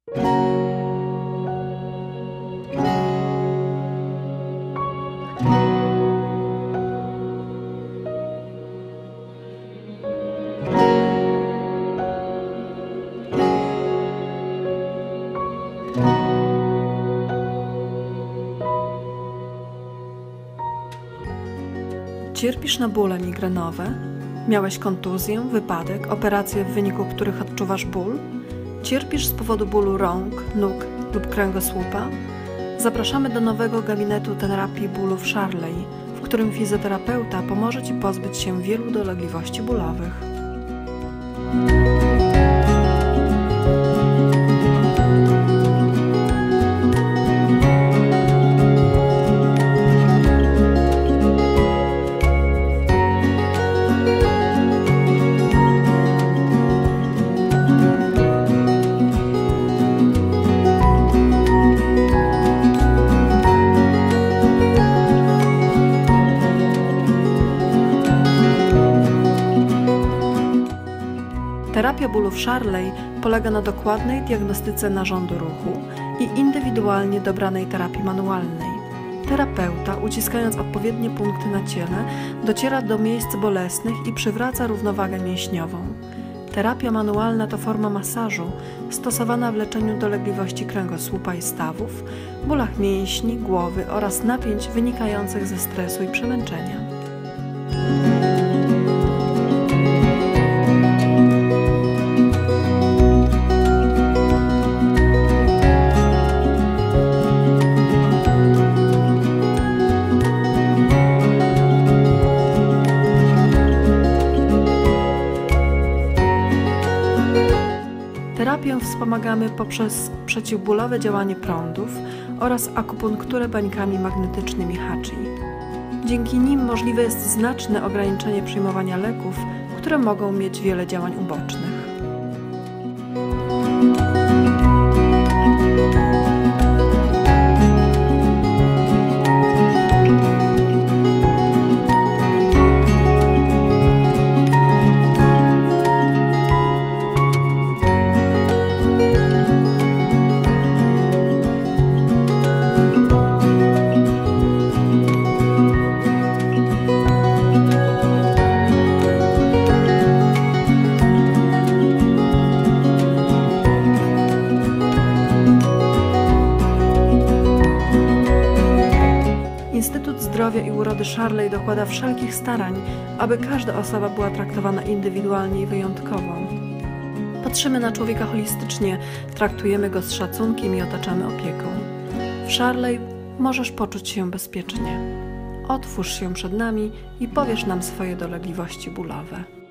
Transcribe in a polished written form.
Cierpisz na bóle migrenowe? Miałeś kontuzję, wypadek, operacje, w wyniku których odczuwasz ból? Cierpisz z powodu bólu rąk, nóg lub kręgosłupa? Zapraszamy do nowego gabinetu terapii bólu w Sharley, w którym fizjoterapeuta pomoże Ci pozbyć się wielu dolegliwości bólowych. Terapia bólu w Sharley polega na dokładnej diagnostyce narządu ruchu i indywidualnie dobranej terapii manualnej. Terapeuta, uciskając odpowiednie punkty na ciele, dociera do miejsc bolesnych i przywraca równowagę mięśniową. Terapia manualna to forma masażu stosowana w leczeniu dolegliwości kręgosłupa i stawów, bólach mięśni, głowy oraz napięć wynikających ze stresu i przemęczenia. Terapię wspomagamy poprzez przeciwbólowe działanie prądów oraz akupunkturę bańkami magnetycznymi Hachi. Dzięki nim możliwe jest znaczne ograniczenie przyjmowania leków, które mogą mieć wiele działań ubocznych. Instytut Zdrowia i Urody Sharley dokłada wszelkich starań, aby każda osoba była traktowana indywidualnie i wyjątkowo. Patrzymy na człowieka holistycznie, traktujemy go z szacunkiem i otaczamy opieką. W Sharley możesz poczuć się bezpiecznie. Otwórz się przed nami i powiesz nam swoje dolegliwości bólowe.